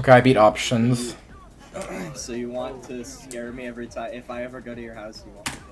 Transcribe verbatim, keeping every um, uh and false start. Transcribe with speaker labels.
Speaker 1: Okay, I beat options.
Speaker 2: So you want to scare me every time if I ever go to your house? You want?